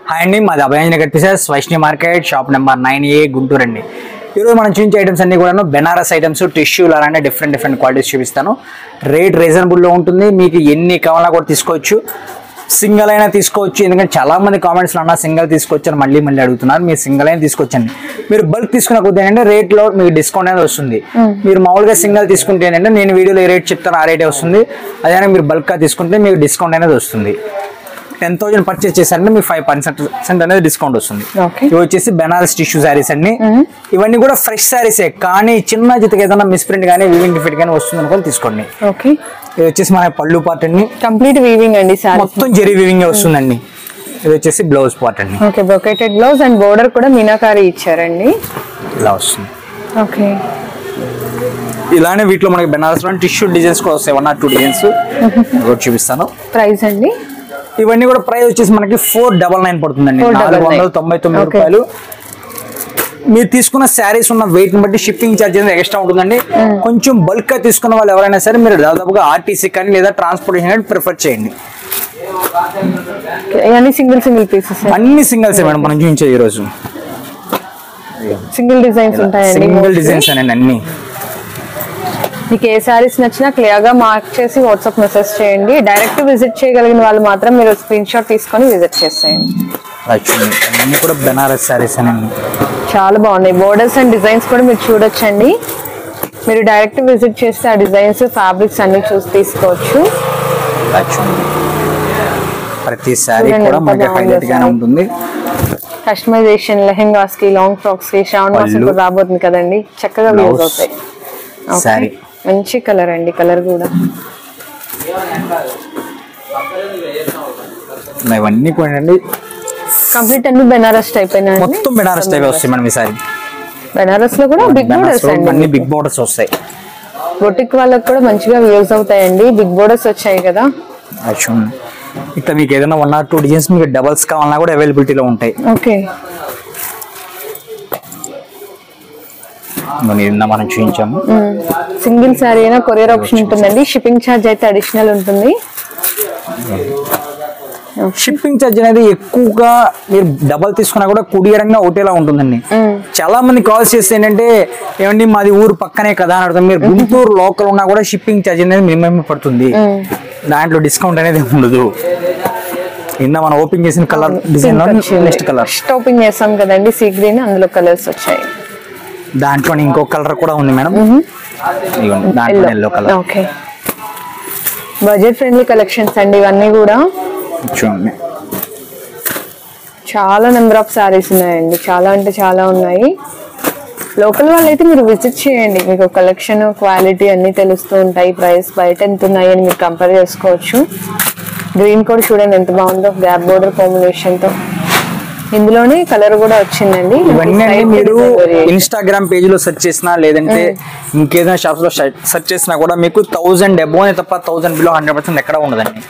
Hi అండి, మాది Abhayanjanagar pieces Vaishnavi market shop number 9A Guntur అండి. ఈరోజు మనం చూపించే ఐటమ్స్ అన్ని కూడా బెనారస్ ఐటమ్స్, టిష్యూలు అలానే డిఫరెంట్ క్వాలిటీస్ చూపిస్తాను. రేట్ రీజనబుల్లో ఉంటుంది. మీకు ఎన్ని కావాలన్నా కూడా తీసుకోవచ్చు. సింగిల్ అయినా తీసుకోవచ్చు. ఎందుకంటే చాలా మంది కామెంట్స్లో అన్న సింగిల్ తీసుకోవచ్చు అని మళ్ళీ అడుగుతున్నారు. మీరు సింగిల్ అయినా తీసుకోవచ్చండి. మీరు బల్క్ తీసుకున్న కొద్ది ఏంటంటే రేట్లో మీకు డిస్కౌంట్ అనేది వస్తుంది. మీరు మామూలుగా సింగిల్ తీసుకుంటే ఏంటంటే నేను వీడియోలో ఏ రేట్ చెప్తాను ఆ రేటే వస్తుంది. అదే మీరు బల్క్గా తీసుకుంటే మీకు డిస్కౌంట్ అనేది వస్తుంది. 10,000 పర్చేస్ చేశారంటే మీకు 5% అనేది డిస్కౌంట్ వస్తుంది. ఇవి వచ్చేసి బెనారస్ టిష్యూ శారీస్ అండి. ఇవన్నీ కూడా ఫ్రెష్ శారీసే, కానీ చిన్న జతకి ఏదైనా మిస్ప్రింట్ కానీ వీవింగ్ డిఫెక్ట్ కానీ వస్తుంది అనుకొని తీసుకోండి. ఇది వచ్చేసి మన పళ్ళు పార్ట్ అండి, కంప్లీట్ వీవింగ్ అండి, మొత్తం జెరీ వీవింగ్ వస్తుందండి. ఇది వచ్చేసి బ్లౌజ్ పార్ట్ అండి. Okay, brocaded blouse and border కూడా మీనాకారి ఇచ్చారండి. ఇలా వస్తుంది. ఓకే, ఇలానే వీటిలో మనకి బెనారస్ లో టిష్యూ డిజైన్స్ కూడా వస్తాయి. 1 or 2 డిజైన్స్ చూపిస్తాను. ప్రైస్ అండి ఇవన్నీ కూడా ప్రైస్ వచ్చేసి మనకి 499 పడుతుందండి. 499 రూపాయలు. మీరు తీసుకున్న శారీస్ ఉన్న వెయిట్ ని బట్టి షిప్పింగ్ ఛార్జ్ అనేది ఎక్స్ట్రా ఉంటుందండి. కొంచెం బల్క్ గా తీసుకున్న వాళ్ళు ఎవరైనా సరే మీరు దాదాపుగా ఆర్టీసీ కానీ లేదా ట్రాన్స్పోర్టేషన్ కానీ ప్రిఫర్ చేయండి. సింగిల్ పీసెస్ అన్ని సింగిల్స్ మేడం మనం చూపించేది ఈ రోజు. సింగిల్ డిజైన్స్ ఉంటాయండి, సింగిల్ డిజైన్స్ అండి అన్ని. మీకు ఏ శారీస్ నచ్చినా క్లియర్ గా మార్క్ చేసి వాట్సాప్ మెసేజ్ చేయండి. డైరెక్ట్ విజిట్ చేయగలిగిన వాళ్ళు మాత్రం మీరు స్క్రీన్ షాట్ తీసుకొని విజిట్ చేసేయండి. అన్ని కూడా బెనారస్ శారీస్ అండి, చాలా బాగున్నాయి. బోర్డర్స్ అండ్ డిజైన్స్ కూడా మీరు చూడొచ్చండి. మీరు డైరెక్ట్ విజిట్ చేస్తే ఆ డిజైన్స్ ఫ్యాబ్రిక్స్ అన్ని చూసి తీసుకోవచ్చు. ప్రతి శారీ కూడా మనకి హైలైట్ గానే ఉంటుంది. కస్టమైజేషన్ లెహెంగాస్ కి, లాంగ్ ఫ్రాక్స్ కి, శ్రావణ మాసం కూడా రాబోతుంది కదండి, చక్కగా యూజ్ అవుతాయి. శారీ మంచి కలర్ అండి, కలర్ కూడా ఇవన్నీ కూడా అండి కంప్లీట్ అన్ని బెనారస్ టైప్ అయినా, మొత్తం బెనారస్ టైప్ వస్తాయి మనం ఈసారి. బెనారస్ లో కూడా బిగ్ బోర్డర్స్ అండి, అన్ని బిగ్ బోర్డర్స్ వస్తాయి. బొటిక్ వాళ్ళకి కూడా మంచిగా యూజ్ అవుతాయండి. బిగ్ బోర్డర్స్ వచ్చాయి కదా. ఇట్లా మీకు ఏదైనా 1 or 2 డిజైన్స్ మీకు డబల్స్ కావాలన్నా కూడా అవైలబిలిటీలో ఉంటాయి. ఓకే, మనం చూపించాము. సింగిల్ శారీ అయినా కొరియర్ ఆప్షన్ ఉంటుందండి. షిప్పింగ్ ఛార్జ్ అయితే అడిషనల్ ఉంటుంది. షిప్పింగ్ ఛార్జ్ అనేది ఎక్కువగా మీరు డబల్ తీసుకున్నా కూడా కుడియరంగా ఒకటేలా ఉంటుందండి. చాలా మంది కాల్స్ చేస్తే ఏంటంటే ఏమండి మాది ఊరు పక్కనే కదా అని అడుగుతాం. మీరు గుంటూరు లోకల్ ఉన్నా కూడా షిప్పింగ్ ఛార్జ్ అనేది మినిమం పడుతుంది. దాంట్లో డిస్కౌంట్ అనేది ఉండదు. నిన్న మనం ఓపెన్ చేసిన colour design next colour open చేస్తాం కదండి, సీ గ్రీన్, అందులో కలర్స్ వచ్చాయి. దాంట్లో ఇంకో కలర్ కూడా ఉంది మేడం, దాంట్లో yellow colour. Okay, budget friendly collections అండి ఇవన్నీ కూడా. చూడండి చాలా నెంబర్ ఆఫ్ శారీస్ ఉన్నాయండి, చాలా అంటే చాలా ఉన్నాయి. లోకల్ వాళ్ళైతే మీరు విజిట్ చేయండి, మీకు కలెక్షన్ క్వాలిటీ అన్ని తెలుస్తూ ఉంటాయి. ప్రైస్ బయట ఎంత ఉన్నాయి అని మీరు కంపేర్ చేసుకోవచ్చు. గ్రీన్ కూడా చూడండి ఎంత బాగుందో, గ్యాప్ బోర్డర్ కాంబినేషన్ తో. ఇందులోనే కలర్ కూడా వచ్చిందండి. ఇవన్నీ మీరు ఇన్స్టాగ్రామ్ పేజ్ లో సెర్చ్ చేసినా లేదంటే ఇంకేదైనా షాప్స్ లో సెర్చ్ చేసినా కూడా మీకు 1000 అబోవ్ తప్ప 1000 బిలో 100% ఎక్కడ ఉండదండి.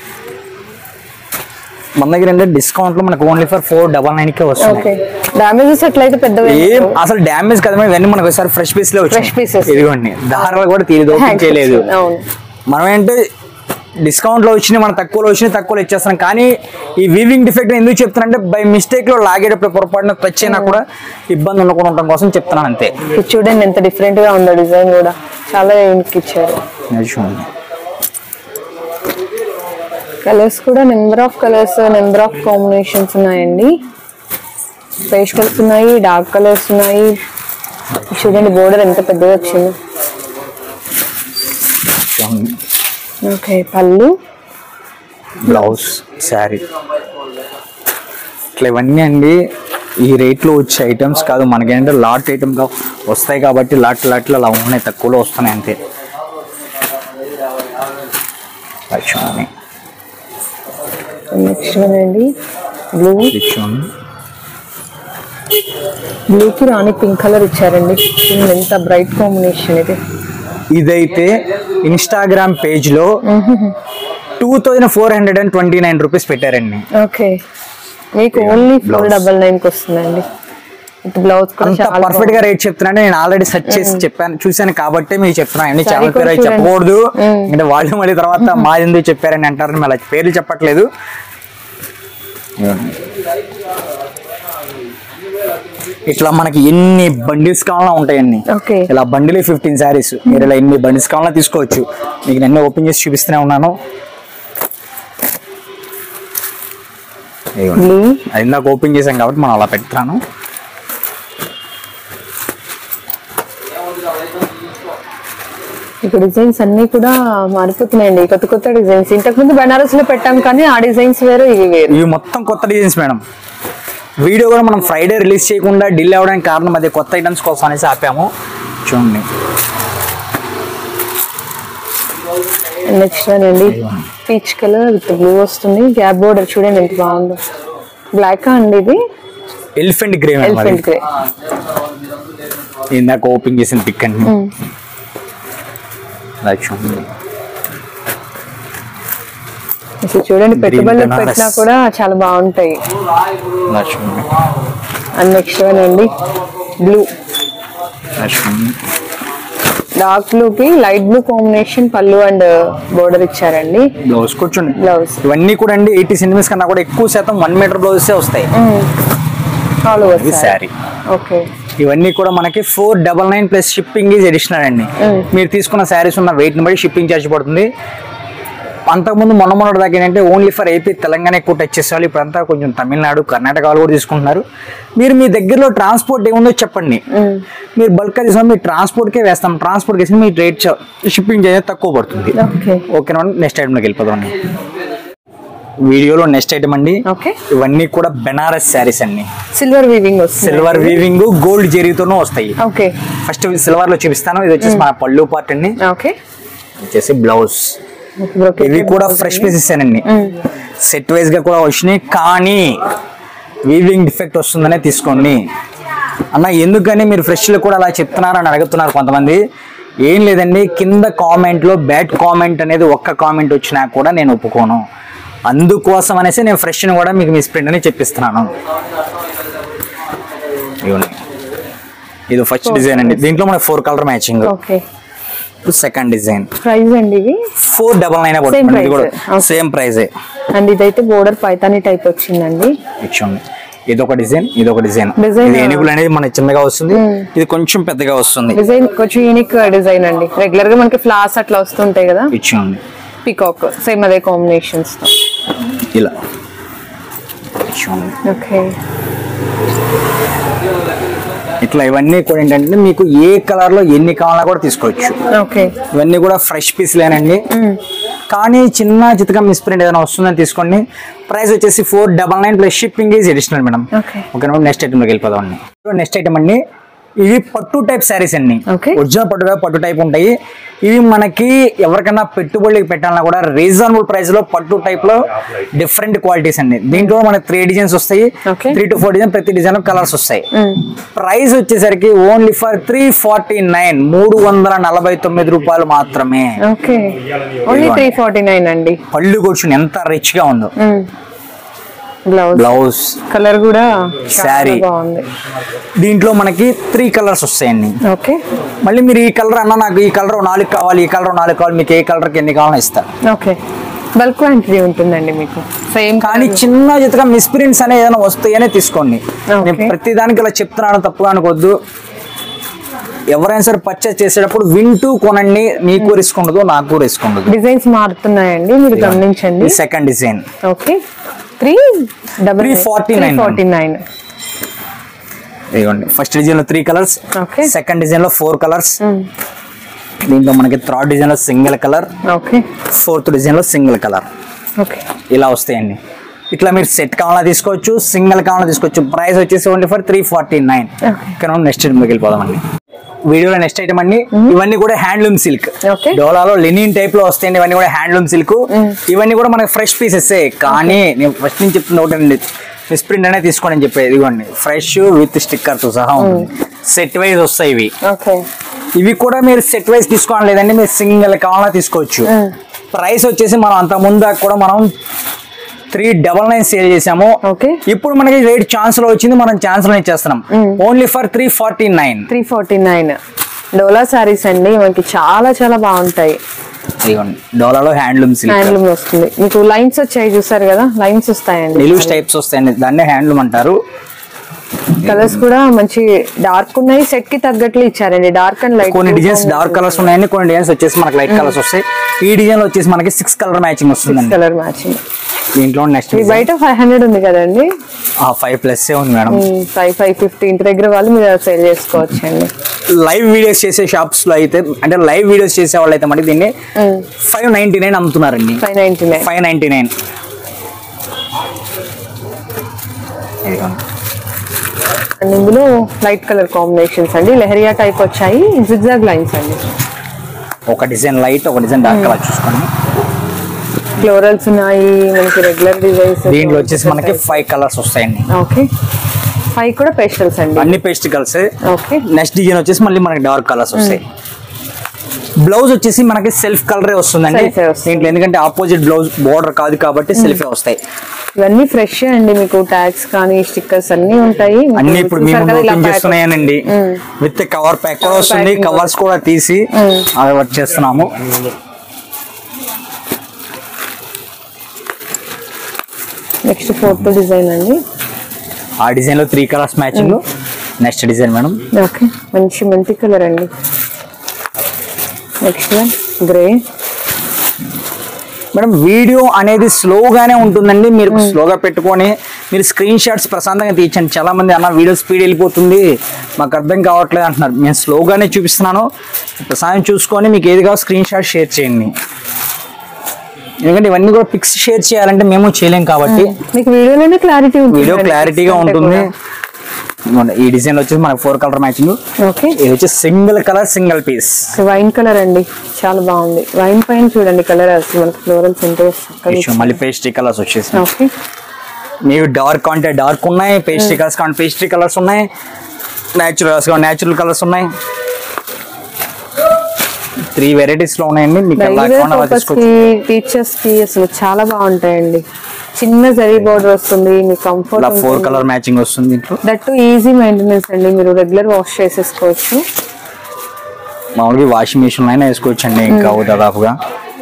మన దగ్గర ఏంటంటే డిస్కౌంట్ లో మనకు ఓన్లీ ఫర్ 499 వస్తుంది. డామేజెస్ ఎట్లయితే పెద్దగా ఏం అసలు డామేజ్ కదా, ఇవన్నీ మనకు ఒకసారి ఫ్రెష్ పీస్ లో వచ్చాయి. ఇదిగోండి, దారాలు కూడా తీయలేదు, ఓపెన్ చేయలేదు. మనం ఏంటంటే డిస్కౌంట్ లో వచ్చినాయి, మనం తక్కువలో ఇచ్చేస్తాం. కానీ ఈ వీవింగ్ డిఫెక్ట్ ఎందుకు చెప్తానంటే బై మిస్టేక్ లో లాగేటప్పుడు పొరపాటున టచ్ అయినా కూడా ఇబ్బంది ఉండకుండా ఉండటం కోసం చెప్తున్నాను అంతే. చూడండి ఎంత డిఫరెంట్ గా ఉందో, డిజైన్ కూడా చాలా యూనిక్ ఇచ్చారు. కలర్స్ కూడా number of colours, number of combinations ఉన్నాయండి. పేస్టల్స్ ఉన్నాయి, డార్క్ కలర్స్ ఉన్నాయి. చూడండి బోర్డర్ ఎంత పెద్దగా వచ్చింది. ఓకే, పళ్ళు, బ్లౌజ్, శారీ, ఇట్లా ఇవన్నీ అండి ఈ రేట్లో వచ్చే ఐటమ్స్ కాదు. మనకేంటంటే లాట్ ఐటమ్ వస్తాయి కాబట్టి లాట్లు అలా ఉన్నాయి, తక్కువలో వస్తున్నాయి అంతే. నెక్స్ట్ అండి బ్లూకి రాణి పింక్ కలర్ ఇచ్చారండి. ఎంత బ్రైట్ కాంబినేషన్ ఇది. ఇదైతే ఇన్స్టాగ్రామ్ పేజ్ లో 2429 రూపీస్ పెట్టారండి. ఓకే, మీకు ఓన్లీ 499 వస్తుందండి. బ్లౌజ్ పర్ఫెక్ట్ గా రేట్ చెప్తున్నా. నేను ఆల్రెడీ సెర్చ్ చేసి చూసాను కాబట్టి మీకు చెప్తున్నాను. ఛానల్ పేరు అయితే చెప్పకూడదు, అంటే వాళ్ళు మళ్ళీ తర్వాత మాది ఎందుకు చెప్పారని అంటారని మళ్ళీ పేర్లు చెప్పట్లేదు. ఇట్లా మనకి ఎన్ని బండిల్స్ కావాలన్నా ఉంటాయండి. ఇలా బండిల్ 15 శారీస్ మీరు ఇలా ఎన్ని బండిల్స్ కావాలన్నా తీసుకోవచ్చు. మీకు నేను ఓపెన్ చేసి చూపిస్తూనే ఉన్నాను. అది నాకు ఓపెన్ చేసాం కాబట్టి మనం అలా పెడతాను. ఇక్కడ డిజైన్స్ అన్ని కూడా మారిపోతున్నాయండి, కొత్త కొత్త డిజైన్స్. ఇంతకు ముందు బెనారస్ లో పెట్టాం కానీ ఆ డిజైన్స్ వేరు, ఇవి వేరు. ఇవి మొత్తం కొత్త డిజైన్స్ మేడం. వీడియో కూడా మనం ఫ్రైడే రిలీజ్ చేయకుండా డిలే అవ్వడానికి కారణం అదే, కొత్త ఐటమ్స్ కోసం అనేసి ఆపాము. చూడండి నెక్స్ట్ వన్ అండి, పీచ్ కలర్ విత్ బ్లూ వస్తుంది. గ్యాప్ బోర్డర్ చూడండి ఎంత బాగుందో. బ్లాక్ అండి ఇది, ఎలిఫెంట్ గ్రే. ఎలిఫెంట్ గ్రే ఇందాక ఓపెన్ చేసిన పిక్ అండి. చూడండి పెట్టుబడులు పెట్టినా కూడా చాలా బాగుంటాయి. అండ్ నెక్స్ట్ వన్ అండి బ్లూ, డార్క్ బ్లూ కి లైట్ బ్లూ కాంబినేషన్ పళ్ళు అండ్ బోర్డర్ ఇచ్చారండి. బ్లౌజ్ కూర్చోండి. బ్లౌజ్ ఇవన్నీ కూడా అండి 80 సెంటీమీటర్స్ కన్నా కూడా ఎక్కువ శాతం 1 మీటర్ బ్లౌజెస్ వస్తాయి. All over saree. ఓకే, ఇవన్నీ కూడా మనకి 499 ప్లస్ షిప్పింగ్ ఈజ్ అడిషనల్ అండి. మీరు తీసుకున్న శారీస్ ఉన్న వెయిట్ ని బట్టి షిప్పింగ్ ఛార్జ్ పడుతుంది. అంతకుముందు మొన్న దాకా ఏంటంటే ఓన్లీ ఫర్ ఏపీ తెలంగాణ ఎక్కువ టచ్ చేసేవాళ్ళు, ఇప్పుడంతా కొంచెం తమిళనాడు కర్ణాటక వాళ్ళు కూడా తీసుకుంటున్నారు. మీరు మీ దగ్గరలో ట్రాన్స్పోర్ట్ ఏముందో చెప్పండి. మీరు బల్క్ తీసుకుని మీ ట్రాన్స్పోర్ట్కే వేస్తాం. ట్రాన్స్పోర్ట్ వేసి మీ రేట్ షిప్పింగ్ ఛార్జ్ తక్కువ పడుతుంది. ఓకేనా? నెక్స్ట్ ఐటమ్లోకి వెళ్ళిపోదాం. వీడియోలో నెక్స్ట్ ఐటమ్ అండి, ఇవన్నీ కూడా బెనారస్ శారీస్ అండి. Silver weaving, silver weaving gold జరీతోనూ వస్తాయి. ఫస్ట్ సిల్వర్ లో చూపిస్తాను. ఇది వచ్చేసి మన పళ్ళు పార్ట్ అండి. వచ్చేసి బ్లౌజ్. ఇవి కూడా ఫ్రెష్ పీసెస్ అండి, సెట్ వైజ్ గా కూడా వచ్చినాయి. కానీ వీవింగ్ డిఫెక్ట్ వస్తుందనే తీసుకోండి అన్న. ఎందుకని మీరు ఫ్రెష్ లో కూడా అలా చెప్తున్నారని అడుగుతున్నారు కొంతమంది. ఏం లేదండి, కింద కామెంట్ లో బ్యాడ్ కామెంట్ అనేది ఒక్క కామెంట్ వచ్చినా కూడా నేను ఒప్పుకోను. అందుకోసం అనేసి నేను ఫ్రెష్ ని కూడా మీకు మిస్ ప్రింట్ అని చెప్పిస్తున్నాను. ఇది ఫస్ట్ డిజైన్ అండి. దీంట్లో మనకి 4 colour matching. Second design price అండి ఇది 499 ఇది కూడా సేమ్ ప్రైస్. అండ్ ఇదైతే బోర్డర్ పైతాని టైప్ వచ్చిందండి. ఇదొక డిజైన్, ఇదొక డిజైన్. ఏనుగులు అనేది మనకి చిన్నగా వస్తుంది, ఇది కొంచెం పెద్దగా వస్తుంది. డిజైన్ కొంచెం యూనిక్ డిజైన్ అండి. రెగ్యులర్ గా మనకి ఫ్లవర్స్ అట్లా వస్తుంటాయి కదా, ఇచ్చింది. పీకాక్ సేమ్ అదే కాంబినేషన్స్ తో ఇలా. ఓకే, ఇట్లా ఇవన్నీ కూడా ఏంటంటే మీకు ఏ కలర్ లో ఎన్ని కావాలన్నా కూడా తీసుకోవచ్చు. ఇవన్నీ కూడా ఫ్రెష్ పీస్లేనండి. కానీ చిన్న చితక మిస్ప్రింట్ ఏదైనా వస్తుందని తీసుకోండి. ప్రైస్ వచ్చేసి 499 plus shipping is additional madam. Okay, next item లోకి వెళ్ళిపోదాం అండి. నెక్స్ట్ ఐటమ్ అండి, ఇవి పట్టు టైప్ శారీస్ అండి. ఒరిజినల్ పట్టు టైప్ ఉంటాయి. ఇవి మనకి ఎవరికైనా పెట్టుబడికి పెట్టాలన్నా కూడా రీజనబుల్ ప్రైస్ లో పట్టు టైప్ లో డిఫరెంట్ క్వాలిటీస్ అండి. దీంట్లో మనకి 3 డిజైన్స్ వస్తాయి, 3 to 4 డిజైన్, ప్రతి డిజైన్ కలర్స్ వస్తాయి. ప్రైస్ వచ్చేసరికి ఓన్లీ ఫర్ 349, 349 రూపాయలు మాత్రమే. పళ్ళు కూర్చుని ఎంత రిచ్ గా ఉందో. బ్లౌజ్ కలర్ కూడా శారీ. దీంట్లో మనకి 3 కలర్స్ వస్తాయండి. మళ్ళీ మీరు ఈ కలర్ అన్నా నాకు ఈ కలర్ 4 కావాలి, ఈ కలర్ 4 కావాలి, మీకు ఏ కలర్ కి ఎన్ని కావాలని ఇస్తా. బల్క్ క్వాంటిటీ ఉంటుందండి మీకు సేమ్. కానీ చిన్న చితగా మిస్ప్రింట్స్ అనేది ఏదైనా వస్తాయనే తీసుకోండి. నేను ప్రతి దానికి ఇలా చెప్తున్నాను, తప్పుగా అనుకోవద్దు. ఎవరైనా సరే పర్చేస్ చేసేటప్పుడు వింటూ కొనండి. మీకు రిస్క్ ఉండదు, నాకు రిస్క్ ఉండదు. డిజైన్స్ మారుతున్నాయండి, మీరు గమనించండి. Second design 349. ఇదిగోండి, ఫస్ట్ డిజైన్ లో 3 కలర్స్, సెకండ్ డిజైన్ లో 4 కలర్స్. దీంట్లో మనకి థర్డ్ డిజైన్ లో సింగిల్ కలర్, ఫోర్త్ డిజైన్ లో సింగిల్ కలర్. ఇలా వస్తాయండి. ఇట్లా మీరు సెట్ కావాలా తీసుకోవచ్చు, సింగిల్ కావాలా తీసుకోవచ్చు. ప్రైస్ వచ్చేసి ఓన్లీ ఫర్ 349. నెక్స్ట్ ఐటమ్ లోకి వెళ్ళిపోదామండి. వీడియోలో నెక్స్ట్ ఐటమ్ అండి, ఇవన్నీ కూడా హ్యాండ్లూమ్ సిల్క్. డోలాలో లెనిన్ టైప్ లో వస్తాయండి. ఇవన్నీ కూడా హ్యాండ్లూమ్ సిల్క్. ఇవన్నీ కూడా మనకి ఫ్రెష్ పీసెస్. కానీ నేను ఫస్ట్ నుంచి చెప్తున్నా ఒకటండి, మిస్ప్రింట్ అనేది తీసుకోండి అని చెప్పేది. ఇదిగోండి, ఫ్రెష్ విత్ స్టిక్కర్ తో సహా ఉంటుంది. సెట్ వైజ్ వస్తాయి ఇవి. ఇవి కూడా మీరు సెట్ వైజ్ తీసుకోవాలి, లేదండి మీరు సింగిల్ కావాలా తీసుకోవచ్చు. ప్రైస్ వచ్చేసి మనం అంత ముందు కూడా మనం 399 సేల్ చేసాము. ఇప్పుడు మనకి రేట్ ఛాన్స్ లో వచ్చింది, మనం ఛాన్స్ లో ఇచ్చేస్తున్నాం. Only for 349. డోలా సారీస్ అండి, మనకి చాలా చాలా బాగుంటాయి. ఇదిగోండి డోలాలో హ్యాండ్లూమ్ సిల్క్, హ్యాండ్లూమ్ వస్తుంది. మీకు లైన్స్ వచ్చాయి చూసారు కదా, లైన్స్ వస్తాయండి, నిలువు టైప్స్ వస్తాయండి, దాన్నే హ్యాండ్లూమ్ అంటారు. కలర్స్ కూడా మంచి డార్క్ ఉన్నాయి, సెట్ కి తగ్గట్లు ఇచ్చారండి. డార్క్ అండ్ లైట్, కొన్ని డిజైన్స్ డార్క్ కలర్స్ ఉన్నాయండి, కొన్ని డిజైన్స్ వచ్చేసి మనకి లైట్ కలర్స్ వస్తాయి. ఈ డిజైన్ వచ్చేసి మనకి 6 కలర్ మ్యాచింగ్ వస్తుందండి. Colour matching. దీంట్లో నెక్స్ట్ బయట 500 ఉంది కదండి, 5+ ఉంది మేడం. 550 ఇంటి దగ్గర వాళ్ళు మీరు సేల్ చేసుకోవచ్చు అండి. లైవ్ వీడియోస్ చేసే షాప్స్ లో అయితే, అంటే లైవ్ వీడియోస్ చేసే వాళ్ళు అయితే మనకి దీన్ని 599 అమ్ముతున్నారండి. 599. అండ్ ఇందులో లైట్ కలర్ కాంబినేషన్స్ అండి, లెహరియా టైప్ వచ్చాయి, జిగ్జాగ్ లైన్స్ అండి. ఒక డిజైన్ లైట్, ఒక డిజైన్ డార్క్ కలర్ చూసుకోండి. ఫ్లోరల్స్ ఉన్నాయి మనకి, రెగ్యులర్ డిజైన్స్. దీంట్లో వచ్చేసి మనకి 5 కలర్స్ వస్తాయండి. ఓకే, 5 కూడా పేస్టల్స్ అండి, అన్ని pastel colours. Okay, next design వచ్చేసి మళ్ళీ మనకి డార్క్ కలర్స్ వస్తాయి. బ్లౌజ్ వచ్చేసి మనకి సెల్ఫ్ కలరే వస్తుందండి దీంట్లో, ఎందుకంటే ఆపోజిట్ బ్లౌజ్ బోర్డర్ కాదు కాబట్టి సెల్ఫే వస్తాయి. ఇవన్నీ ఫ్రెష్ అండి, మీకు ట్యాగ్స్ కానీ స్టిక్కర్స్ అన్ని ఉంటాయి. అన్ని ఇప్పుడు మేము ఓపెన్ చేస్తున్నాయనండి, విత్ కవర్ ప్యాక్ కూడా వస్తుంది, కవర్స్ కూడా తీసి అది వర్క్ చేస్తున్నాము. నెక్స్ట్ 4th డిజైన్ అండి, ఆ డిజైన్ లో 3 colours matching. Next design madam, okay, మంచి మల్టీ కలర్ అండి. Next one grey. Madam video అనేది స్లోగానే ఉంటుందండి, మీరు స్లోగా పెట్టుకొని మీరు స్క్రీన్ షాట్స్ ప్రశాంతంగా తీర్చండి. చాలా మంది అన్న వీడియో స్పీడ్ వెళ్ళిపోతుంది మాకు అర్థం కావట్లేదు అంటున్నారు. నేను స్లోగానే చూపిస్తున్నాను, ప్రశాంతం చూసుకొని మీకు ఏది కావాలో స్క్రీన్ షాట్ షేర్ చేయండి. ఎందుకంటే ఇవన్నీ కూడా పిక్స్ షేర్ చేయాలంటే మేము చేయలేం కాబట్టి మీకు వీడియోలోనే క్లారిటీ ఉంటుంది, వీడియో క్లారిటీగా ఉంటుంది. ఈ డిజైన్ వచ్చేసి మనకి 4 కలర్ మ్యాచింగ్. ఓకే, ఇది వచ్చి single colour single piece wine colour అండి, చాలా బాగుంది. వైన్ పైన చూడండి కలర్ అసలు మనకి ఫ్లోరల్స్ ఉంటాయి. మళ్ళీ పేస్ట్రీ కలర్స్ వచ్చేసి ఓకే, మీరు డార్క్ అంటే డార్క్ ఉన్నాయి, పేస్ట్రీ కలర్స్ కావాలి పేస్ట్రీ కలర్స్ ఉన్నాయి, న్యాచురల్ కలర్స్ ఉన్నాయి. 3 వెరైటీస్ లో ఉన్నాయండి. మీకు టీచర్స్ కి అసలు చాలా బాగుంటాయండి. చిన్న జరీ బోర్డర్ వస్తుంది, మీకు కంఫర్ట్. 4 కలర్ మ్యాచింగ్ వస్తుంది. దట్ ఈజీ మెయింటెనెన్స్ అండి, మీరు రెగ్యులర్ వాష్ చేసేసుకోవచ్చు. మామూలుగా వాషింగ్ మిషన్ అయినా వేసుకోవచ్చు అండి, ఇంకా దాదాపుగా.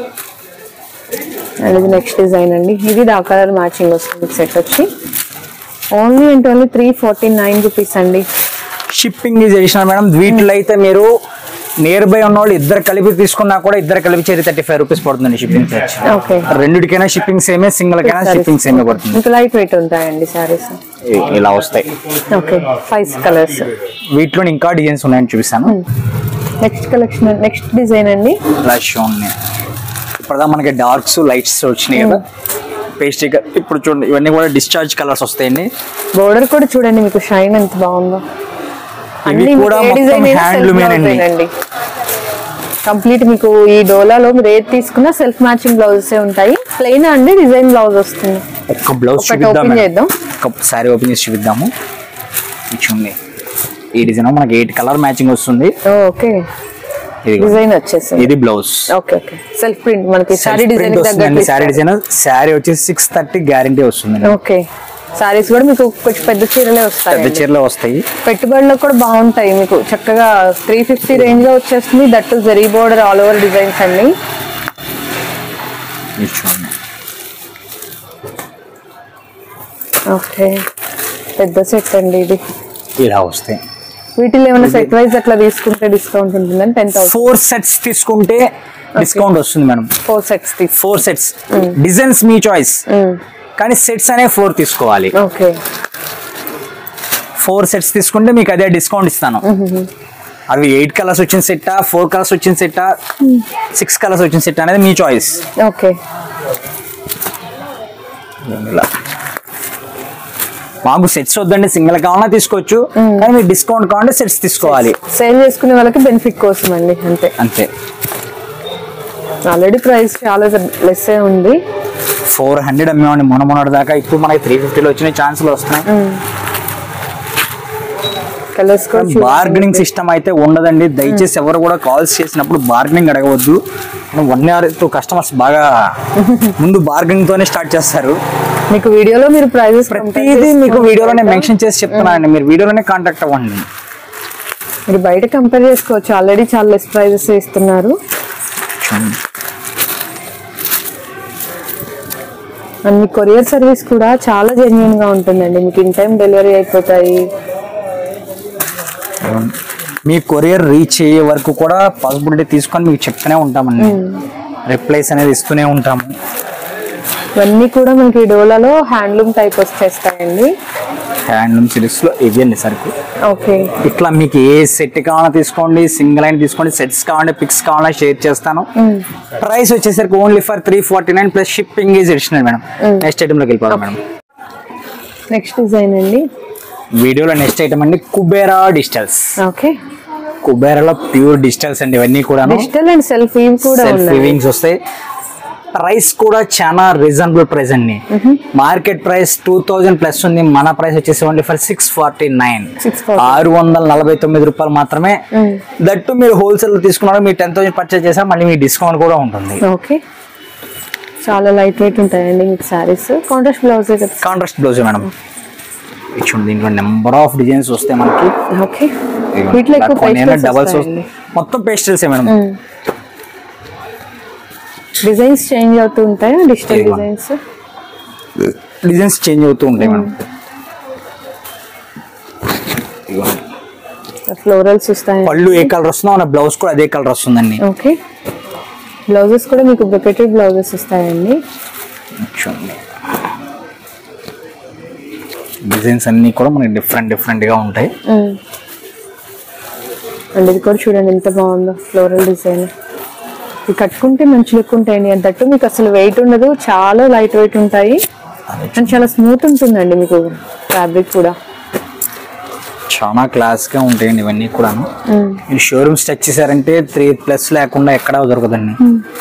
ఇది నెక్స్ట్ డిజైన్ అండి, ఇది డా కలర్ మ్యాచింగ్ వస్తుంది. సెట్ వచ్చి ఓన్లీ 349 రూపీస్ అండి. Shipping is additional madam. వీటిలో అయితే మీరు నియర్ బై ఉన్న వాళ్ళు ఇద్దరు కలిపి తీసుకున్నా కూడా ఇద్దరు కలిపి 35 రూపీస్ పడుతుంది షిప్పింగ్ చార్జ్. రెండిటికైనా షిప్పింగ్ సేమే, సింగిల్ కైనా షిప్పింగ్ సేమే పడుతుంది. ఇంకా లైట్ వెయిట్ ఉంటాయండి సారీస్, ఇలా వస్తాయి. Okay, 5 colours. వీటిలో ఇంకా డిజైన్స్ ఉన్నాయని చూపిస్తాను. నెక్స్ట్ కలెక్షన్, నెక్స్ట్ డిజైన్ అండి, ఇప్పుడు మనకి డార్క్స్ లైట్స్ వచ్చినాయి కదా పేస్ట్రీ. ఇప్పుడు చూడండి ఇవన్నీ కూడా డిశ్చార్జ్ కలర్స్ వస్తాయండి. బోర్డర్ కూడా చూడండి మీకు షైన్ ఎంత బాగుందో. ఇవి కూడా మొత్తం హ్యాండ్లూమేనండి. కంప్లీట్ మీకు ఈ డోలాలో మీరు ఏది తీసుకున్నా సెల్ఫ్ మ్యాచింగ్ బ్లౌజెస్ ఉంటాయి. ప్లెయిన్ అండి, డిజైన్ బ్లౌజ్ వస్తుంది. ఒక్క బ్లౌజ్ ఓపెన్ చేద్దాం, సారీ ఓపెన్ చేసి చూపిద్దాము. చూడండి ఈ డిజైన్ మనకి 8 కలర్ మ్యాచింగ్ వస్తుంది. ఓకే, డిజైన్ వచ్చేసి ఇది blouse. Okay okay, self print మనకి సారీ డిజైన్ తగ్గట్టు. సారీ డిజైన్, సారీ వచ్చేసి 630 గ్యారెంటీ వస్తుంది. ఓకే, సారీస్ కూడా మీకు కొంచెం పెద్ద చీరలే వస్తాయి, పెద్ద చీరలే వస్తాయి. పెట్టుబడులు కూడా బాగుంటాయి మీకు. చక్కగా 350 రేంజ్ లో వచ్చేస్తుంది. That zari border all over designs అండి. ఓకే, పెద్ద సెట్ అండి ఇది. ఇలా వస్తాయి. వీటిలో ఏమైనా సెట్ వైజ్ అట్లా తీసుకుంటే డిస్కౌంట్ ఉంటుందని 10,000. 4 సెట్స్ తీసుకుంటే డిస్కౌంట్ వస్తుంది మేడం. 4 సెట్స్ డిజైన్స్ మీ చాయిస్, కానీ సెట్స్ అనే 4 తీసుకోవాలి. ఓకే, 4 సెట్స్ తీసుకుంటే మీకు అదే డిస్కౌంట్ ఇస్తాను. అవి 8 కలర్స్ వచ్చిన సెట్టా, 4 కలర్స్ వచ్చిన సెట్టా, 6 కలర్స్ వచ్చిన సెట్ అనేది మీ చాయిస్. ఓకే, మాకు సెట్స్ వద్దండి, సింగిల్ కావాలన్నా తీసుకోవచ్చు, కానీ మీకు డిస్కౌంట్ కావాలంటే సెట్స్ తీసుకోవాలి. సేల్ చేసుకునే వాళ్ళకి బెనిఫిట్ కోసం అండి, అంతే అంతే. ఆల్రెడీ ప్రైస్ చాలా లెస్ ఉంది. 400 అమ్మేవాడిని మొన్నటి దాకా, ఇప్పుడు మనకి 350లో వచ్చిన ఛాన్సులు వస్తున్నాయి. బార్గెనింగ్ సిస్టమ్ అయితే ఉండదండి. దయచేసి ఎవరు కూడా కాల్స్ చేసినప్పుడు బార్గెనింగ్ అడగవద్దు. 1 year 2 కస్టమర్స్ బాగా ముందు బార్గెనింగ్ తోనే స్టార్ట్ చేస్తారు. మీకు వీడియోలో మీరు ప్రైజెస్ ప్రతిదీ మీకు వీడియోలోనే మెన్షన్ చేసి చెప్తున్నానండి, మీరు వీడియోలోనే కాంటాక్ట్ అవ్వండి. మీరు బయట కంపేర్ చేసుకోవచ్చు, ఆల్రెడీ చాలా లెస్ ప్రైజెస్ ఇస్తున్నారు. అండ్ మీ కొరియర్ సర్వీస్ కూడా చాలా జెన్యూన్ గా ఉంటుందండి, మీకు ఇన్ టైం డెలివరీ అయిపోతాయి. మీ కొరియర్ రీచ్ అయ్యే వరకు కూడా పాసిబిలిటీ తీసుకొని మీకు చెప్తూనే ఉంటామండి, రిప్లైస్ అనేది ఇస్తూనే ఉంటాము. ఇవన్నీ కూడా మనకి డోలాలో హ్యాండ్లూమ్ టైప్ వచ్చేస్తాయండి. హ్యాండ్లూమ్ సిరీస్ లో ఇవ్వండి సరుకు. ఓకే, ఇట్లా మీకు ఏ సెట్ కావాలో తీసుకోండి, సింగిల్ అయిన తీసుకోండి, సెట్స్ కావాలంటే పిక్స్ కావాలంటే షేర్ చేస్తాను. ప్రైస్ వచ్చేసరికి only for 349 plus shipping is additional madam. Next item లోకి వెళ్ళిపోదాం మేడం. నెక్స్ట్ డిజైన్ అండి వీడియోలో నెక్స్ట్ ఐటమ్ అండి కుబేరా డిజిటల్స్. ఓకే, కుబేరాలో ప్యూర్ డిజిటల్స్ అండి, ఇవన్నీ కూడా డిజిటల్ అండ్ సెల్ఫ్ వీవింగ్ కూడా సెల్ఫ్ వీవింగ్స్ వస్తాయి. ప్రైస్ కూడా చాలా రీజనబుల్ ప్రైస్ అండి. మార్కెట్ ప్రైస్ 2000 ప్లస్ ఉంది, మన ప్రైస్ వచ్చేసి ఓన్లీ ఫర్ 649, 649 రూపాయలు మాత్రమే. దట్టు మీరు హోల్సేల్ లో తీసుకున్నారు, మీరు 10,000 పర్చేస్ చేసారు, మళ్ళీ మీకు డిస్కౌంట్ కూడా ఉంటుంది. ఓకే, చాలా లైట్ వెయిట్ ఉంటాయండి మీకు saris. Contrast blouse, contrast blouse madam. చూడండి దీంట్లో నెంబర్ ఆఫ్ డిజైన్స్ వస్తాయి మనకి. ఓకే, వీటిలో ఎక్కువ డబల్స్ మొత్తం పేస్టల్స్ మేడం. డిజైన్స్ చేంజ్ అవుతూ ఉంటాయి, డిజిటల్ డిజైన్స్ చేంజ్ అవుతూ ఉంటాయి మేడం. ఫ్లోరల్స్ వస్తాయి. పళ్ళు ఏ కలర్ వస్తుందో మన బ్లౌజ్ కూడా అదే కలర్ వస్తుందండి. ఓకే, బ్లౌజెస్ కూడా మీకు బ్రొకెటెడ్ బ్లౌజెస్ వస్తాయండి. చూడండి డిజైన్స్ అన్ని కూడా మనకి డిఫరెంట్ గా ఉంటాయి. అండ్ ఇది కూడా చూడండి ఎంత బాగుందో ఫ్లోరల్ డిజైన్. ఇది కట్టుకుంటే మంచి లుక్ ఉంటాయండి, అంతట్టు మీకు అసలు వెయిట్ ఉండదు, చాలా లైట్ వెయిట్ ఉంటాయి అండ్ చాలా స్మూత్ ఉంటుందండి మీకు ఫ్యాబ్రిక్ కూడా. చాలా క్లాస్ గా ఉంటాయండి ఇవన్నీ కూడా. మీరు షోరూమ్స్ టచ్ చేశారంటే 3+ లేకుండా ఎక్కడా దొరకదండి.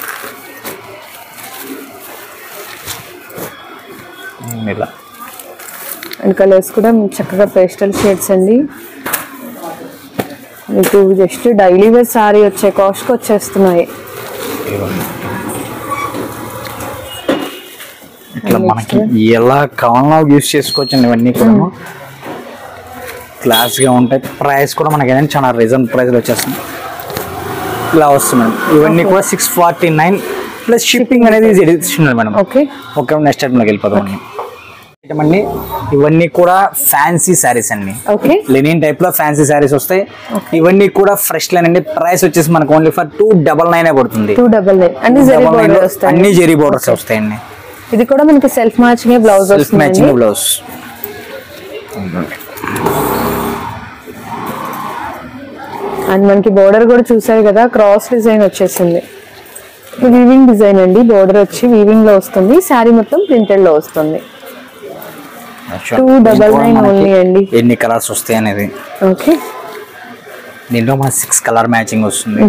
ఇలా అండ్ కలర్స్ కూడా చక్కగా పేస్టల్ షేడ్స్ అండి. మీకు జస్ట్ డైలీ వేర్ సారీ వచ్చే కాస్ట్కి వచ్చేస్తున్నాయి. ఇట్లా మనకి ఎలా కావాలన్నా యూజ్ చేసుకోవచ్చు. ఇవన్నీ కూడా క్లాస్ గా ఉంటాయి. ప్రైస్ కూడా మనకి ఏదైనా చాలా రీజనబుల్ ప్రైస్ లో వచ్చేస్తుంది. ఇలా వస్తుంది ఇవన్నీ కూడా 649 ప్లస్ షిప్పింగ్ అనేది additional madam. Okay, okay next item లోకి వెళ్ళిపోతాం అండి. అండి ఇవన్నీ కూడా ఫ్యాన్సీ శారీస్ అండి, లెనిన్ టైప్ లో ఫ్యాన్సీ శారీస్ వస్తాయి. ఇవన్నీ కూడా ఫ్రెష్ లైన్ అండి. ప్రైస్ వచ్చేసి మనకు ఓన్లీ ఫర్ 299 పడుతుంది. 299 అన్ని జెరీ బోర్డర్స్ వస్తాయండి. ఇది కూడా మనకి సెల్ఫ్ మ్యాచింగ్ బ్లౌజ్ వస్తుంది. Matching blouse. అండ్ మనకి బోర్డర్ కూడా చూసారు కదా, క్రాస్ డిజైన్ వచ్చేసింది. వీవింగ్ డిజైన్ అండి, బోర్డర్ వచ్చి వీవింగ్ లో వస్తుంది, శారీ మొత్తం ప్రింటెడ్ లో వస్తుంది. 299 ఓన్లీ అండి. ఎన్ని కలర్స్ వస్తాయి అనేది. ఓకే, దీంట్లో మన 6 కలర్ మ్యాచింగ్ వస్తుంది.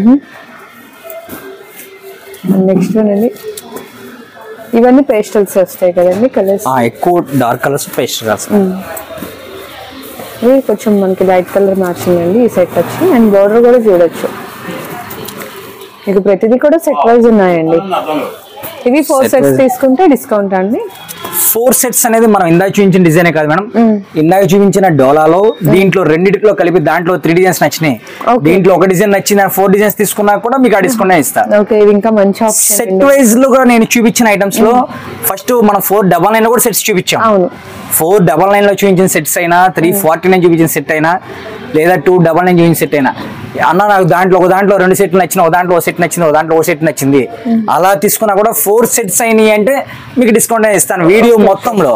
నెక్స్ట్ వన్ అండి, ఇవన్నీ పేస్టల్స్ వస్తాయి కదండి కలర్స్. ఎక్కువ డార్క్ కలర్స్ పేస్టల్ కలర్స్. ఇది కొంచెం మనకి లైట్ కలర్ మ్యాచింగ్ అండి ఈ సెట్ వచ్చి. అండ్ బోర్డర్ కూడా చూడొచ్చు, మీకు ప్రతిదీ కూడా సెట్ వైజ్ ఉన్నాయండి. ఇవి 4 సెట్స్ తీసుకుంటే డిస్కౌంట్ అండి. 4 సెట్స్ అనేది మనం ఇందాక చూపించిన డిజైనే కాదు మేడం, ఇందాక చూపించిన డోలాలో దీంట్లో రెండింటిలో కలిపి దాంట్లో 3 డిజైన్స్ నచ్చినాయి. దీంట్లో ఒక డిజైన్ నచ్చిన 4 డిజైన్స్ తీసుకున్నా కూడా మీకు ఆ డిస్కౌంట్ ఇస్తాను. సెట్ వైజ్ లో నేను చూపించిన ఐటమ్స్ లో ఫస్ట్ మనం 499 కూడా సెట్స్ చూపించాం. 499 లో చూపించిన సెట్స్ అయినా, 349 చూపించిన సెట్ అయినా, లేదా 299 చూపించిన సెట్ అయినా, అన్న నాకు ఒక దాంట్లో 2 సెట్లు నచ్చిన, ఒక దాంట్లో 1 సెట్ నచ్చింది, ఒక దాంట్లో 1 సెట్ నచ్చింది, అలా తీసుకున్నా కూడా 4 సెట్స్ అయినాయి అంటే మీకు డిస్కౌంట్ ఇస్తాను. వీడియో మొత్తంలో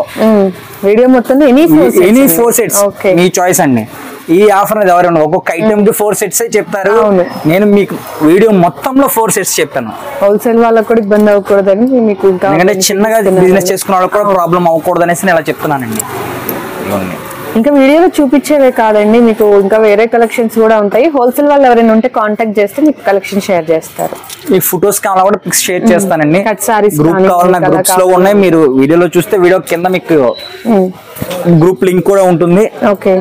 ఎనీ 4 సెట్స్ మీ చాయిస్ అండి. ఈ ఆఫర్ అనేది ఎవరైనా ఒక్కొక్క ఐటమ్ కి 4 సెట్స్ చెప్తారు, నేను మీకు వీడియో మొత్తంలో 4 సెట్స్ చెప్తాను. హోల్సేల్ వాళ్ళకి కూడా ఇబ్బంది అవ్వకూడదని మీకు, ఎందుకంటే చిన్నగా బిజినెస్ చేసుకున్న వాళ్ళకి కూడా ప్రాబ్లం అవ్వకూడదు అనేసి నేను ఇలా చెప్తున్నానండి. ఇంకా వీడియోలో చూపించేవే కాదండి, మీకు ఇంకా వేరే కలెక్షన్స్ కూడా ఉంటాయి. హోల్సేల్ వాళ్ళు ఎవరైనా ఉంటే కాంటాక్ట్ చేస్తే మీకు కలెక్షన్ షేర్ చేస్తారు. మీకు ఫొటోస్ కావాలా కూడా పిక్స్ షేర్ చేస్తానండి. గ్రూప్ కావాలన్నా గ్రూప్స్ లో ఉన్నాయి, మీరు వీడియోలో చూస్తే వీడియో కింద మీకు గ్రూప్ లింక్ కూడా ఉంటుంది. ఓకే,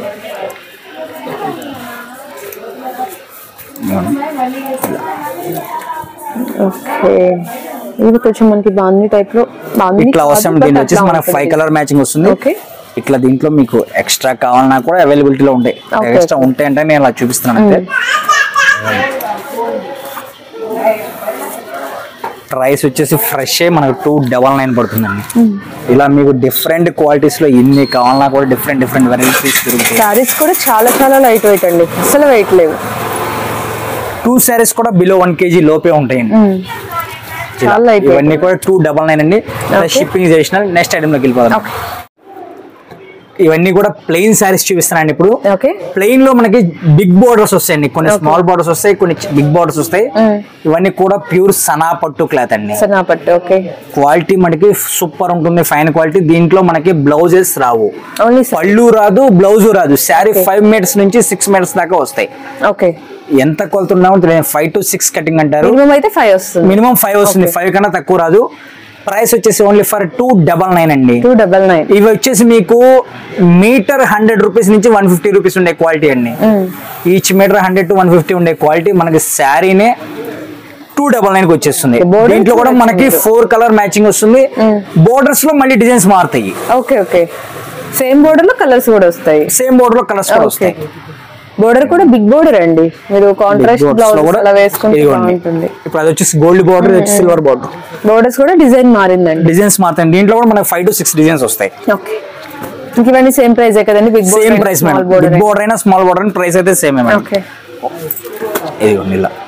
ఓకే, ఇది కొంచెం మనకి బాందీ టైప్ లో ఇట్లా వస్తాం. దీని వచ్చేసి మనకి 5 కలర్ మ్యాచింగ్ వస్తుంది. ఇట్లా దీంట్లో మీకు ఎక్స్ట్రా కావాలన్నా కూడా అవైలబిలిటీలో ఉంటాయి. ఎక్స్ట్రా ఉంటాయి అంటే నేను అలా చూపిస్తున్నాను అంతే. ప్రైస్ వచ్చేసి ఫ్రెష్ మనకు 299 పడుతుందండి. ఇలా మీకు డిఫరెంట్ క్వాలిటీస్ లో ఎన్ని కావాలన్నా కూడా డిఫరెంట్ వెరైటీస్ దొరుకుతాయి. సారీస్ కూడా చాలా చాలా లైట్ వెయిట్ అండి, అసలు వెయిట్ లేవు. 2 సారీస్ కూడా బిలో 1 kg లోపే ఉంటాయండి. చాలా లైట్. ఇవన్నీ కూడా 299 అండి. షిప్పింగ్ చేసిన నెక్స్ట్ ఐటమ్ లోకి వెళ్ళిపోదాం. ఇవన్నీ కూడా ప్లెయిన్ సారీస్ చూపిస్తున్నాను ఇప్పుడు. ప్లెయిన్ లో మనకి బిగ్ బోర్డర్స్ వస్తాయండి, కొన్ని స్మాల్ బోర్డర్స్ వస్తాయి, కొన్ని బిగ్ బోర్డర్స్ వస్తాయి. ఇవన్నీ కూడా ప్యూర్ సనా పట్టు క్లాత్ అండి. క్వాలిటీ మనకి సూపర్ ఉంటుంది, ఫైన్ క్వాలిటీ. దీంట్లో మనకి బ్లౌజెస్ రావు, పళ్ళు రాదు, బ్లౌజ్ రాదు. శారీ 5 మీటర్స్ నుంచి 6 మీటర్స్ దాకా వస్తాయి. ఎంత కొలుతున్నామో 5 to 6 కటింగ్ అంటారు. మినిమం 5 వస్తుంది, 5 కన్నా తక్కువ రాదు. ప్రైస్ వచ్చేసి ఓన్లీ ఫర్ 299 అండి. 299. ఇవి వచ్చేసి మీకు మీటర్ 100 రూపీస్ నుంచి 150 రూపీస్ ఉండే క్వాలిటీ అండి. ఈచ్ మీటర్ 100 to 150 ఉండే క్వాలిటీ మనకి శారీనే 299 కి వచ్చేస్తుంది. దీంట్లో కూడా మనకి 4 కలర్ మ్యాచింగ్ వస్తుంది. బోర్డర్స్ లో మళ్ళీ డిజైన్స్ మారుతాయి. సేమ్ బోర్డర్ లో కలర్స్ కూడా వస్తాయి. వస్తాయి. బోర్డర్ కూడా బిగ్ బోర్డర్ అండి, మీరు కాంట్రాస్ట్ బ్లౌజ్ అలా వేసుకుంటే బాగుంటుంది. ఇప్పుడు అది వచ్చేసి gold border, silver border. Borders కూడా డిజైన్ మారిందండి, డిజైన్స్ మారుతాయి. దీంట్లో కూడా మనకి 5 to 6 డిజైన్స్ వస్తాయి. ఇవన్నీ సేమ్ ప్రైస్ కదండి? Big border, same price madam. Big border అయినా స్మాల్ బోర్డర్ అయినా ప్రైస్ అయితే సేమ్ మేడం. ఇలా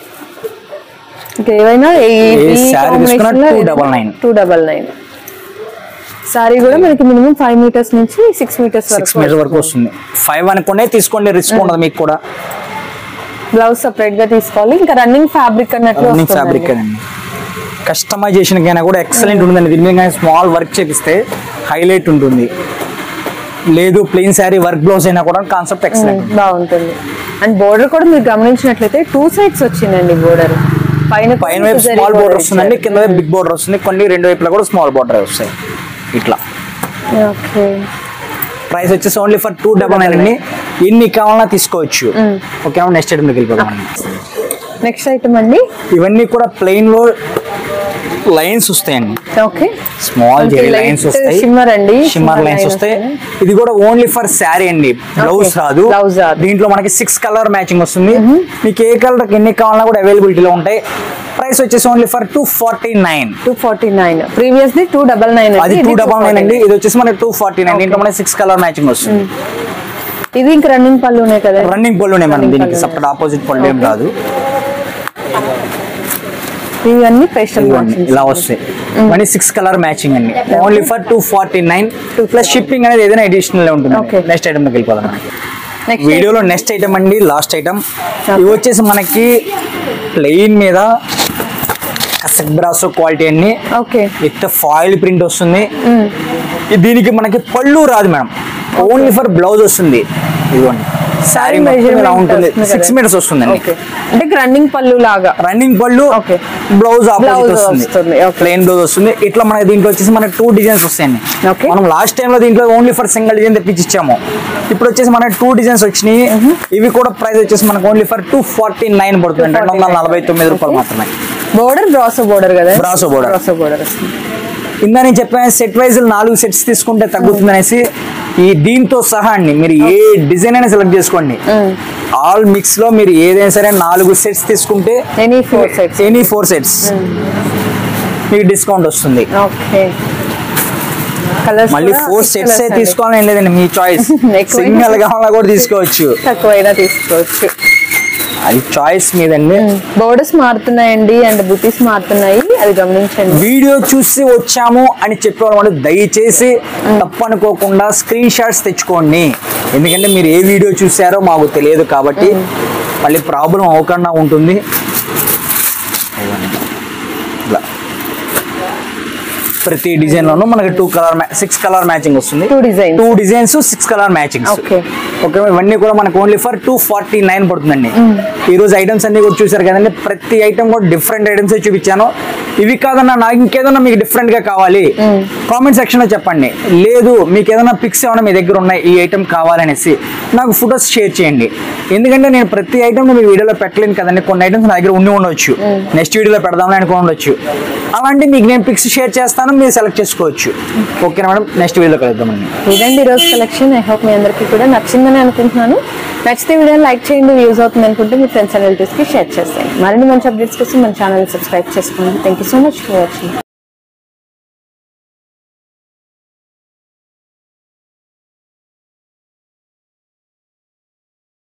ఏవైనా సారీ తీసుకున్నా 299. సారీ కూడా మనకి మినిమం 5 మీటర్స్ నుంచి 6 మీటర్స్ వరకు వస్తుంది. 5 అనుకునే తీసుకోండి, రిస్క్ ఉండదు మీకు కూడా. బ్లౌజ్ సెపరేట్ గా తీసుకోవాలి. ఇంకా రన్నింగ్ ఫ్యాబ్రిక్ అన్నట్లు రన్నింగ్ ఫ్యాబ్రిక్ అండి. కస్టమైజేషన్ కైనా కూడా ఎక్సలెంట్ ఉంటుందండి. దీని మీద స్మాల్ వర్క్ చేపిస్తే హైలైట్ ఉంటుంది. లేదు ప్లెయిన్ శారీ వర్క్ బ్లౌజ్ అయినా కూడా కాన్సెప్ట్ ఎక్సలెంట్ బాగుంటుంది. అండ్ బోర్డర్ కూడా మీరు గమనించినట్లయితే 2 సైడ్స్ వచ్చిందండి. బోర్డర్ పైన వైపు స్మాల్ బోర్డర్ వస్తుందండి, కింద వైపు బిగ్ బోర్డర్ వస్తుంది. కొన్ని 2 వైపులా కూడా స్మాల్ బోర్డర్ వస్తాయి. ఇట్లా ప్రైస్ వచ్చేసి ఓన్లీ ఫర్ 299 అండి. ఎన్ని కావాలన్నా తీసుకోవచ్చు. ఓకే, నెక్స్ట్ ఐటమ్ వెళ్ళిపోదాం. నెక్స్ట్ ఐటమ్ అండి, ఇవన్నీ కూడా ప్లెయిన్ లో లైన్స్ వస్తాయండి. స్మాల్ లైన్స్ వస్తాయి, షిమ్మర్ లైన్స్ వస్తాయి. ఇది కూడా ఓన్లీ ఫర్ శారీ అండి, బ్లౌజ్ రాదు. దీంట్లో మనకి 6 కలర్ మ్యాచింగ్ వస్తుంది. మీకు ఏ కలర్ ఎన్ని కావాలన్నా కూడా అవైలబిలిటీలో ఉంటాయి. ప్రైస్ వచ్చేసి ఓన్లీ ఫర్ 249. ప్రీవియస్లీ 299. అది 299 అండి. ఇది వచ్చేసి మనకి 249. దీంట్లో మనకి 6 కలర్ మ్యాచింగ్ వస్తుంది. ఇది ఇంకా రన్నింగ్ పళ్ళునే కదా? రన్నింగ్ పళ్ళునే మనం, దీనికి సపరేట్ ఆపోజిట్ పళ్ళు ఏం రాదు. ఇవన్నీ పేస్టల్ ఇలా వస్తాయి. మనీ 6 కలర్ మ్యాచింగ్ అండి. ఓన్లీ ఫర్ 249 ప్లస్ షిప్పింగ్ అనేది ఏదైనా అడిషనల్ ఉంటుంది. నెక్స్ట్ ఐటమ్ లోకి వెళ్ళిపోదాం. వీడియోలో నెక్స్ట్ ఐటమ్ అండి, లాస్ట్ ఐటమ్. ఇవి వచ్చేసి మనకి ప్లెయిన్ మీద కసక్ బ్రాసో క్వాలిటీ అండి. విత్ ఫాయిల్ ప్రింట్ వస్తుంది. దీనికి మనకి పళ్ళు రాదు మేడం, ఓన్లీ ఫర్ బ్లౌజ్ వస్తుంది. ఇదిగోండి శారీ ఇలా ఉంటుంది. 6 మీటర్స్ వస్తుంది. అంటే రన్నింగ్ పళ్ళు లాగా, రన్నింగ్ పళ్ళు, బ్లౌజ్ ఆపోజిట్ వస్తుంది, ప్లెయిన్ బ్లౌజ్ వస్తుంది. ఇట్లా మనకి దీంట్లో వచ్చేసి మనకి 2 డిజైన్స్ వస్తాయండి. మనం లాస్ట్ టైం లో దీంట్లో ఓన్లీ ఫర్ సింగిల్ డిజైన్ తెప్పించి ఇచ్చాము. ఇప్పుడు వచ్చేసి మనకి 2 డిజైన్స్ వచ్చినాయి. ఇవి కూడా ప్రైస్ వచ్చేసి మనకి ఓన్లీ ఫర్ 249 పడుతుంది. 249 రూపాయలు మాత్రమే. బోర్డర్ బ్రాసో బోర్డర్ కదా? Brasso border. ఇందా నేను చెప్పాను సెట్ వైజ్ 4 సెట్స్ తీసుకుంటే తగ్గుతుంది అనేసి. ఈ దీంతో సహా అండి మీరు ఏ డిజైన్ అయినా సెలెక్ట్ చేసుకోండి. ఆల్ మిక్స్ లో మీరు ఏదైనా సరే 4 సెట్స్ తీసుకుంటే ఎనీ 4 సెట్స్ మీకు డిస్కౌంట్ వస్తుంది. మళ్ళీ 4 సెట్స్ తీసుకోవాలని లేదండి, మీ చాయిస్. సింగిల్ కావాలన్నా కూడా తీసుకోవచ్చు, తక్కువైనా తీసుకోవచ్చు. అది చాయిస్ మీదండి. బోర్డర్స్ మారుతున్నాయండి అండ్ బుటీస్ మారుతున్నాయి, అది గమనించండి. వీడియో చూసి వచ్చాము అని చెప్పేవాళ్ళు దయచేసి తప్పనుకోకుండా స్క్రీన్ షాట్స్ తెచ్చుకోండి. ఎందుకంటే మీరు ఏ వీడియో చూసారో మాకు తెలియదు కాబట్టి మళ్ళీ ప్రాబ్లం అవ్వకుండా ఉంటుంది. ప్రతి డిజైన్ లోనూ మనకి 6 కలర్ మ్యాచింగ్ వస్తుంది. 2 డిజైన్స్ 6 కలర్ మ్యాచింగ్. ఓకే, ఇవన్నీ కూడా మనకు ఓన్లీ ఫర్ 249 పడుతుందండి. ఈ రోజు ఐటమ్స్ అన్ని కూడా చూసారు కదండి. ప్రతి ఐటమ్ కూడా డిఫరెంట్ ఐటమ్స్ చూపించాను. ఇవి కాదన్నా నాకు ఇంకేదన్నా మీకు డిఫరెంట్ గా కావాలి కామెంట్ సెక్షన్ లో చెప్పండి. లేదు మీకు ఏదైనా పిక్స్ ఏమైనా మీ దగ్గర ఉన్నాయి ఈ ఐటమ్ కావాలనేసి నాకు ఫొటోస్ షేర్ చేయండి. ఎందుకంటే నేను ప్రతి ఐటమ్ మీ వీడియోలో పెట్టలేను కదండి. కొన్ని ఐటమ్స్ నా దగ్గర ఉండవచ్చు, నెక్స్ట్ వీడియోలో పెడదామని అనుకుని ఉండొచ్చు. అలాంటి మీకు నేను పిక్స్ షేర్ చేస్తాను, మీరు సెలెక్ట్ చేసుకోవచ్చు. ఓకేనా మేడం? నెక్స్ట్ వీడియోలో కలుద్దామండి. ఇదండి ఈరోజు కలెక్షన్. ఐ హోప్ మీ అందరికీ కూడా నచ్చిందని అనుకుంటున్నాను. నచ్చితే వీడియోని లైక్ చేయండి, యూజ్ అవుతుంది అనుకుంటే మీ ఫ్రెండ్స్ అండ్ రిలేటివ్స్కి షేర్ చేసేయండి. మరిన్ని మంచి అప్డేట్స్ కోసం మన ఛానల్ని సబ్స్క్రైబ్ చేసుకోండి. Thank you so much for watching.